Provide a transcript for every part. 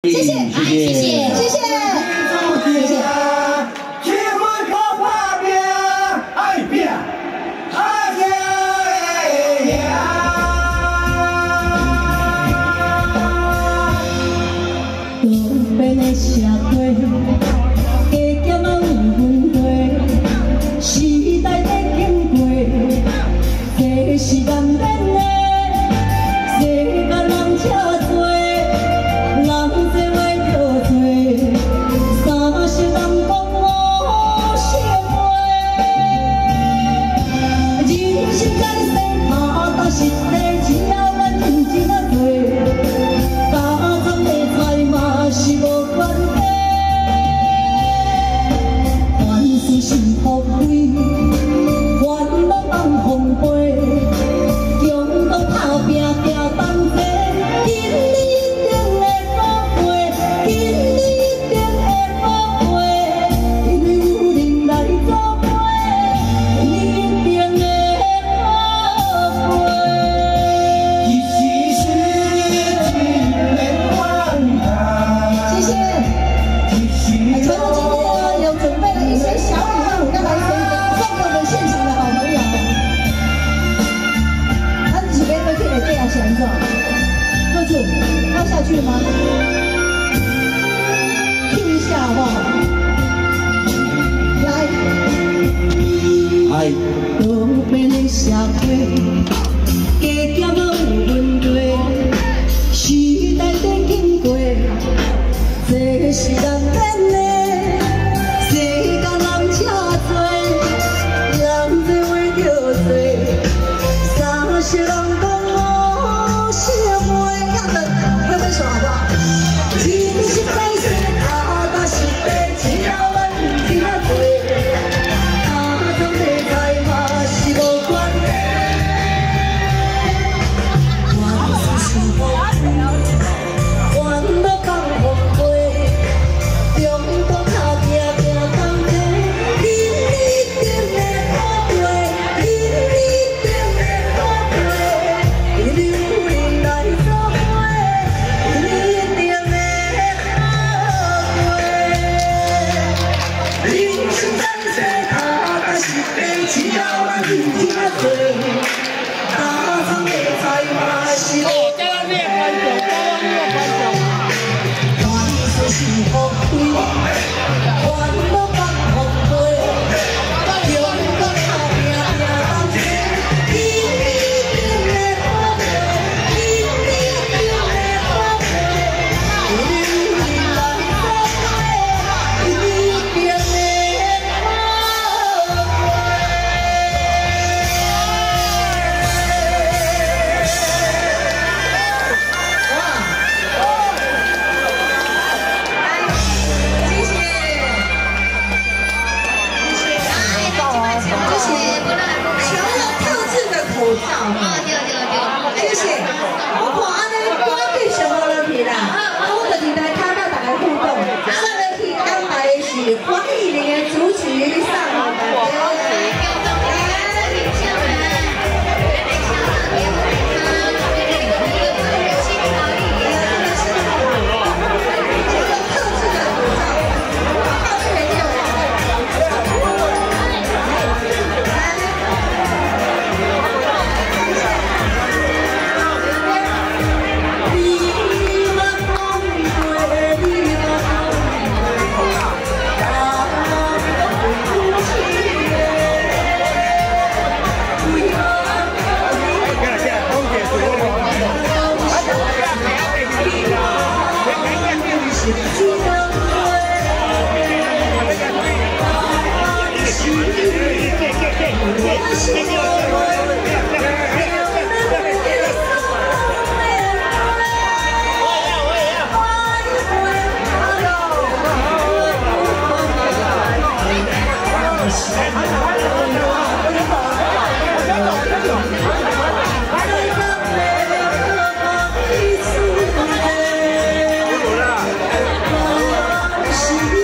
谢谢，谢谢，谢谢，谢谢。 结婚靠打拼，爱拼，爱拼会赢。 多变的社会，加减啊有分地，时代在经过，这是难免的。 世间人车多，人多话着多，三世人讲无相会。人生在世，踏踏实地，只要咱认真啊做，家产的财嘛是无关系。凡事是福贵，烦恼放风飞。 要下去吗？听一下好不好？来，多变的社会，加减啊有问题，时代在经过，这是难免的。世间人车多，人多话着多，三世人讲。 手好不好？人生在世，踏踏实地，只要咱认真啊做，家产的财嘛是无关系。万事是福贵，烦恼放风飞，中途脚拼拼当地，人一定会好过，人一定会好过，一定有人来做。 只要咱认真啊做，家产的财嘛是无关系。万事是福贵，烦恼放风飞，中途脚拼拼当地，人一定会好过，人一定会好过，有人来作伙，一定会。 口罩哈，谢谢。我看安尼歌继续落落去啦，我就是来看到大家互动。落落去安排的是黄以玲的主曲上大家。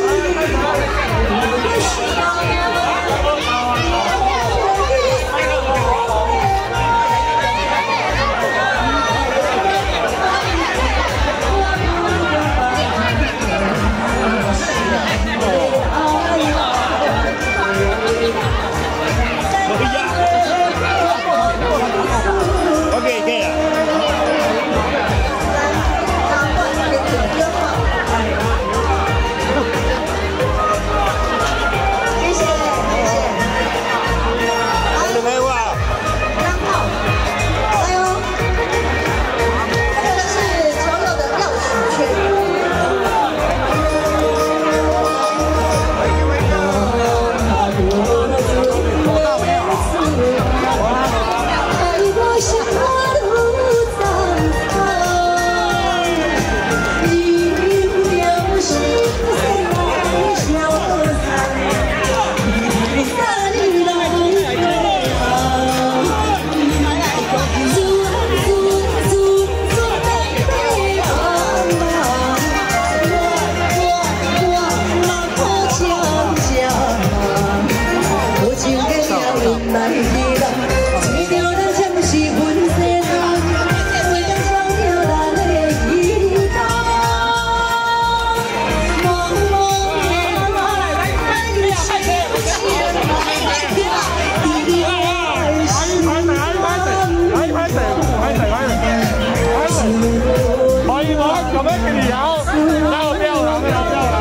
我给你，然后不要了，不要了。